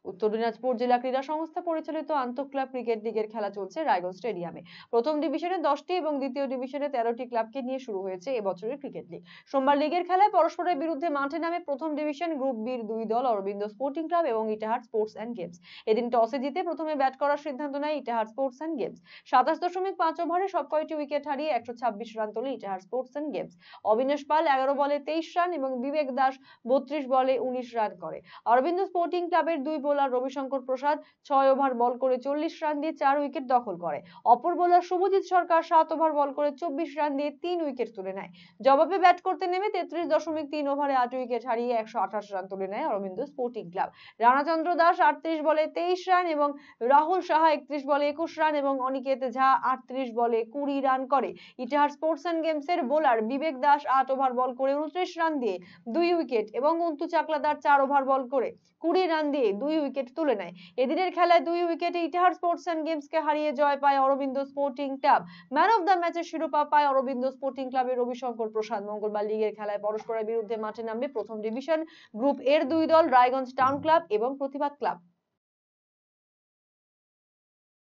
উত্তর দিনাজপুর জেলা ক্রীড়া সংস্থা পরিচালিত আন্তঃক্লাব ক্রিকেট লিগের খেলা চলছে রায়গঞ্জ স্টেডিয়ামে। প্রথম ডিভিশনে 10টি এবং দ্বিতীয় ডিভিশনে 13টি ক্লাবকে নিয়ে শুরু হয়েছে এবছরের ক্রিকেট লিগ। সোমবার লিগের খেলায় পরস্পরের বিরুদ্ধে মাঠে নামে প্রথম ডিভিশন গ্রুপ বির দুই দল অরবিন্দ স্পোর্টিং ক্লাব এবং ইটাহার স্পোর্টস অ্যান্ড গেমস। এদিন টসে জিতে প্রথমে ব্যাট করার সিদ্ধান্ত নেয় ইটাহার স্পোর্টস অ্যান্ড গেমস। 27.5 ওভারে সব কয়টি উইকেট হারিয়ে 126 রান তোলে Itahar sports and games. Abinash Pal 11 বলে 23 রান এবং বিবেক দাস 32 বলে 19 রান করে। অরবিন্দ স্পোর্টিং ক্লাবের দুই bowler Ravishankar Prasad 6 over ball করে 40 রান দিয়ে 4 উইকেট দখল করে। অপর bowler Subhajit Sarkar 7 over ball করে 24 রান দিয়ে 3 উইকেট তুলে নেয়। জবাবে ব্যাট করতে নেমে 33.3 ওভারে 8 উইকেট হারিয়ে 128 রান তুলে নেয় অরবিন্দ স্পোর্টিং ক্লাব। রানাচন্দ্র দাস 38 বলে 23 রান এবং রাহুল সাহা 31 বলে 21 রান এবং অনিকেত ঝা 38 বলে 20 রান করে। ইটাহার স্পোর্টস অ্যান্ড গেমস এর bowler Bibek Das 8 over ball করে 29 রান দিয়ে 2 উইকেট এবং অন্তু চাকলাদার 4 ওভার বল করে 20 রান দিয়ে 2 উইকেট তুলে নেয়। এদিনের খেলায় 2 উইকেটে ইটাহার স্পোর্টস অ্যান্ড গেমস কে হারিয়ে জয় পায় Arabinda sporting club. Man of the ম্যাচের শিরোপা পায় অরবিন্দ স্পোর্টিং ক্লাবের রবিশঙ্কর প্রসাদ। মঙ্গলবার লিগের খেলায় পরস্পরের বিরুদ্ধে মাঠে নামবে প্রথম ডিভিশন গ্রুপ এর দুই দল রায়গঞ্জ টাউন ক্লাব এবং প্রতিবাদ ক্লাব।